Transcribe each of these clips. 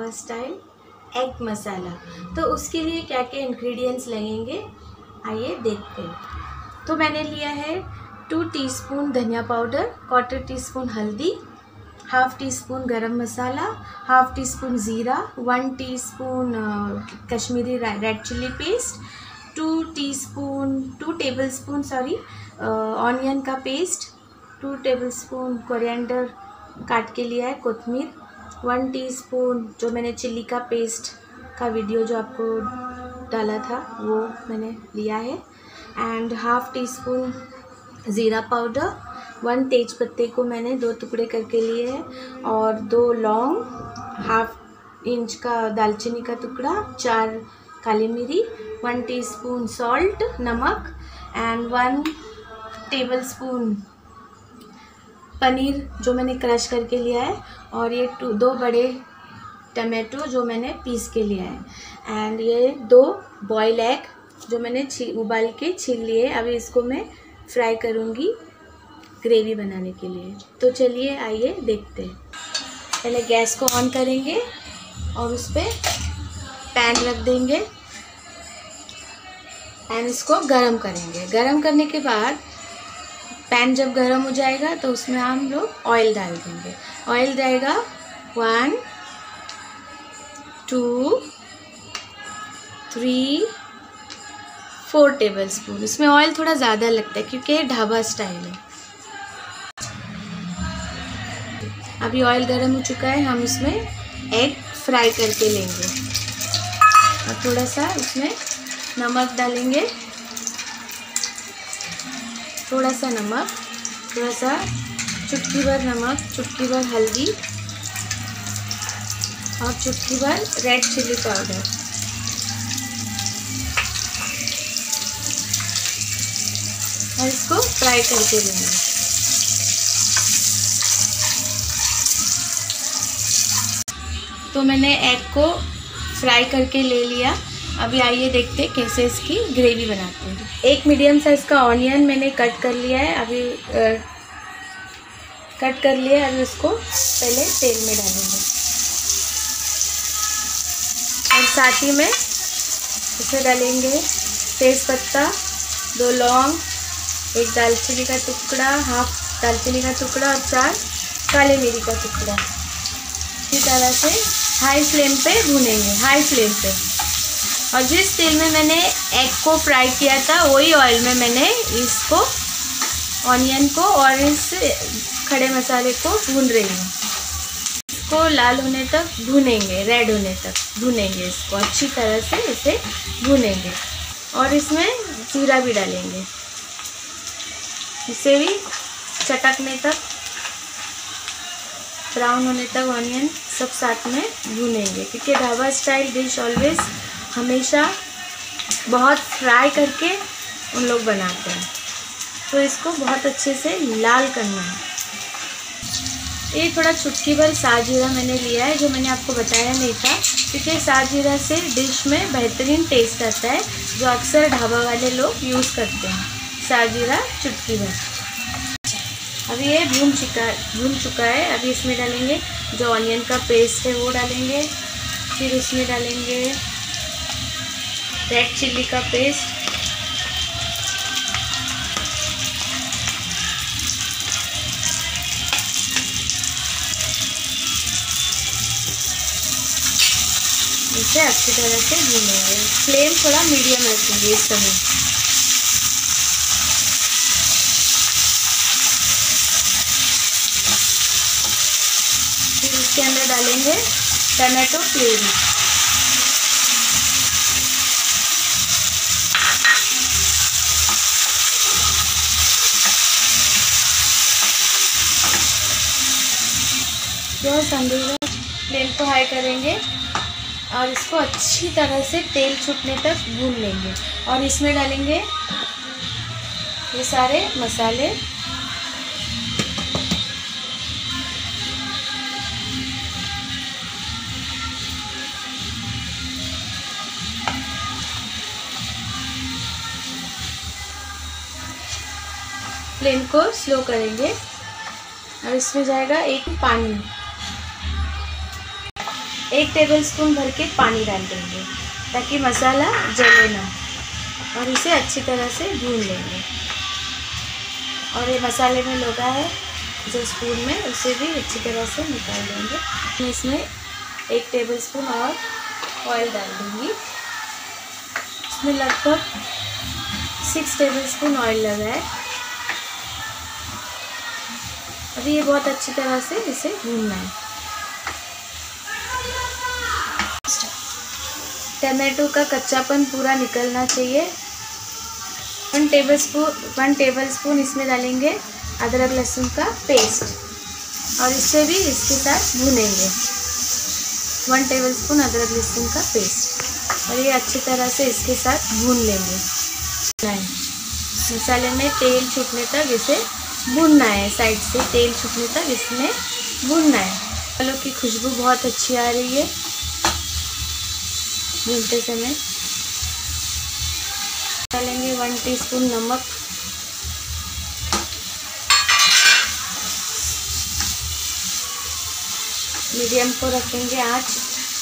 Dhaba style egg मसाला। तो उसके लिए क्या क्या इंग्रेडिएंट्स लगेंगे आइए देखते हैं। तो मैंने लिया है 2 टीस्पून धनिया पाउडर, 1/4 टीस्पून हल्दी, 1/2 टीस्पून गरम मसाला, 1/2 टीस्पून ज़ीरा, 1 teaspoon Kashmiri red chilli paste, 2 tablespoon onion का पेस्ट, 2 टेबलस्पून कोरिएंडर काट के लिया है, कोतमीर, 1 टीस्पून जो मैंने चिल्ली का पेस्ट का वीडियो जो आपको डाला था वो मैंने लिया है, एंड 1/2 टीस्पून ज़ीरा पाउडर, 1 तेज पत्ते को मैंने 2 टुकड़े करके लिए हैं, और 2 लौंग, 1/2 इंच का दालचीनी का टुकड़ा, 4 काली मिरी, 1 टीस्पून सॉल्ट नमक, एंड 1 टेबलस्पून पनीर जो मैंने क्रश करके लिया है, और ये 2 बड़े टमाटो जो मैंने पीस के लिया है, एंड ये 2 बॉयल एग जो मैंने उबाल के छील लिए। अभी इसको मैं फ्राई करूँगी ग्रेवी बनाने के लिए। तो चलिए आइए देखते हैं। पहले गैस को ऑन करेंगे और उस पर पैन रख देंगे एंड इसको गरम करेंगे। गरम करने के बाद पैन जब गरम हो जाएगा तो उसमें हम लोग ऑयल डाल देंगे। ऑयल जाएगा 1 2 3 4 टेबलस्पून। इसमें ऑयल थोड़ा ज़्यादा लगता है क्योंकि ये ढाबा स्टाइल है। अभी ऑयल गरम हो चुका है, हम इसमें एग फ्राई करके लेंगे और थोड़ा सा उसमें नमक डालेंगे, थोड़ा सा नमक, थोड़ा सा चुटकी भर नमक, चुटकी भर हल्दी और चुटकी भर रेड चिल्ली पाउडर। और इसको फ्राई करके लेंगे। तो मैंने एग को फ्राई करके ले लिया। अभी आइए देखते हैं कैसे इसकी ग्रेवी बनाते हैं। एक मीडियम साइज़ का ऑनियन मैंने कट कर लिया है। अभी अभी उसको पहले तेल में डालेंगे और साथ ही में इसमें डालेंगे तेज़पत्ता, 2 लौंग, 1 दालचीनी का टुकड़ा, 1/2 दालचीनी का टुकड़ा और 4 काले मिरी का टुकड़ा। इसी तरह से हाई फ्लेम पे भूनेंगे, हाई फ्लेम पे। और जिस तेल में मैंने एग को फ्राई किया था वही ऑयल में मैंने इसको ऑनियन को और इस खड़े मसाले को भून रही हूँ। इसको लाल होने तक भूनेंगे, रेड होने तक भूनेंगे, इसको अच्छी तरह से इसे भूनेंगे। और इसमें जीरा भी डालेंगे, इसे भी चटकने तक, ब्राउन होने तक ऑनियन सब साथ में भूनेंगे, क्योंकि ढाबा स्टाइल डिश ऑलवेज हमेशा बहुत फ्राई करके उन लोग बनाते हैं। तो इसको बहुत अच्छे से लाल करना है। ये थोड़ा चुटकी भर साजीरा मैंने लिया है, जो मैंने आपको बताया नहीं था, क्योंकि साजीरा से डिश में बेहतरीन टेस्ट आता है, जो अक्सर ढाबा वाले लोग यूज़ करते हैं। साजीरा चुटकी भर। अभी ये भून चुका है। अभी इसमें डालेंगे जो ऑनियन का पेस्ट है वो डालेंगे, फिर उसमें डालेंगे रेड चिल्ली का पेस्ट, इसे अच्छी तरह से भूनेंगे। फ्लेम थोड़ा मीडियम रखेंगे इस समय। फिर इसके अंदर डालेंगे टमाटो प्यूरी। गैस अंधेरा, फ्लेम को हाई करेंगे और इसको अच्छी तरह से तेल छूटने तक भून लेंगे। और इसमें डालेंगे ये सारे मसाले, फ्लेम को स्लो करेंगे। और इसमें जाएगा एक पानी। 1 टेबलस्पून भर के पानी डाल देंगे ताकि मसाला जले ना, और इसे अच्छी तरह से भून लेंगे। और ये मसाले में लगा है जो स्पून में, उसे भी अच्छी तरह से निकाल देंगे। मैं इसमें 1 टेबलस्पून और ऑयल डाल दूँगी। इसमें लगभग 6 टेबलस्पून ऑयल लगा है। अभी ये बहुत अच्छी तरह से इसे भूनना है। टमाटो का कच्चापन पूरा निकलना चाहिए। 1 टेबलस्पून इसमें डालेंगे अदरक लहसुन का पेस्ट, और इससे भी इसके साथ भूनेंगे। 1 टेबलस्पून अदरक लहसुन का पेस्ट, और ये अच्छी तरह से इसके साथ भून लेंगे। मसाले में तेल छूटने तक इसे भूनना है, साइड से तेल छूटने तक इसमें भूनना है। मसालों की खुशबू बहुत अच्छी आ रही है भूनते समय। डालेंगे 1 टीस्पून नमक, मीडियम को रखेंगे आँच।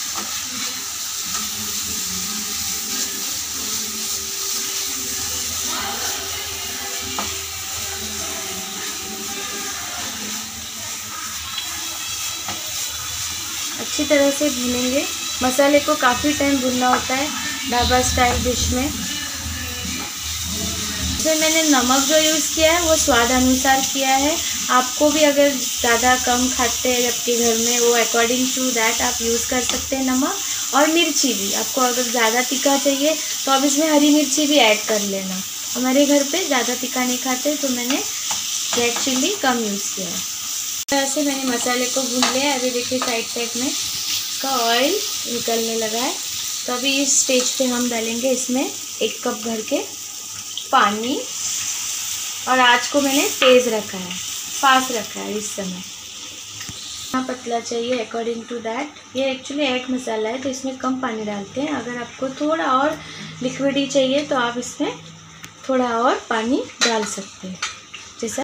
अच्छी तरह से भूनेंगे। मसाले को काफ़ी टाइम भूनना होता है ढाबा स्टाइल डिश में। इसमें मैंने नमक जो यूज़ किया है वो स्वाद अनुसार किया है। आपको भी अगर ज़्यादा कम खाते हैं आपके घर में, वो अकॉर्डिंग टू दैट आप यूज़ कर सकते हैं नमक। और मिर्ची भी आपको अगर ज़्यादा तीखा चाहिए तो आप इसमें हरी मिर्ची भी ऐड कर लेना। हमारे घर पे ज़्यादा तीखा नहीं खाते तो मैंने रेड चिल्ली कम यूज़ किया है। इस तरह से मैंने मसाले को भून लिया है। अभी देखिए साइड में इसका ऑयल निकलने लगा है। तो अभी इस स्टेज पे हम डालेंगे इसमें 1 कप भर के पानी, और आँच को मैंने तेज़ रखा है, फास्ट रखा है इस समय। हाँ, पतला चाहिए अकॉर्डिंग टू दैट। ये एक्चुअली एग मसाला है तो इसमें कम पानी डालते हैं। अगर आपको थोड़ा और लिक्विडी चाहिए तो आप इसमें थोड़ा और पानी डाल सकते हैं। जैसा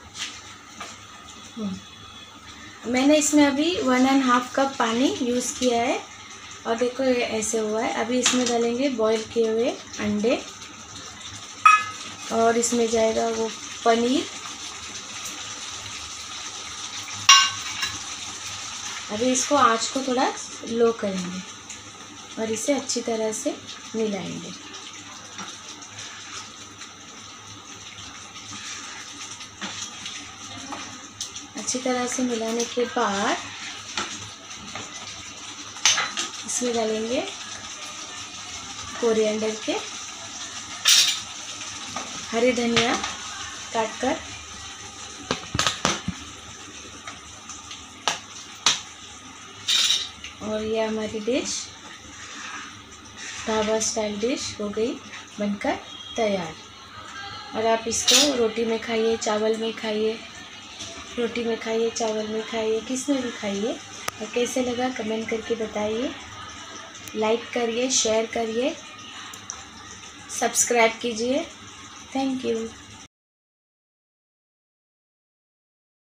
मैंने इसमें अभी 1.5 कप पानी यूज़ किया है, और देखो ये ऐसे हुआ है। अभी इसमें डालेंगे बॉईल किए हुए अंडे, और इसमें जाएगा वो पनीर। अभी इसको आँच को थोड़ा लो करेंगे और इसे अच्छी तरह से मिलाएंगे। अच्छी तरह से मिलाने के बाद इसमें डालेंगे कोरिएंडर के हरी धनिया काटकर, और ये हमारी डिश ढाबा स्टाइल डिश हो गई बनकर तैयार। और आप इसको रोटी में खाइए, चावल में खाइए, रोटी में खाइए, चावल में खाइए, किस में भी खाइए। और कैसे लगा कमेंट करके बताइए। लाइक करिए, शेयर करिए, सब्सक्राइब कीजिए। Thank you.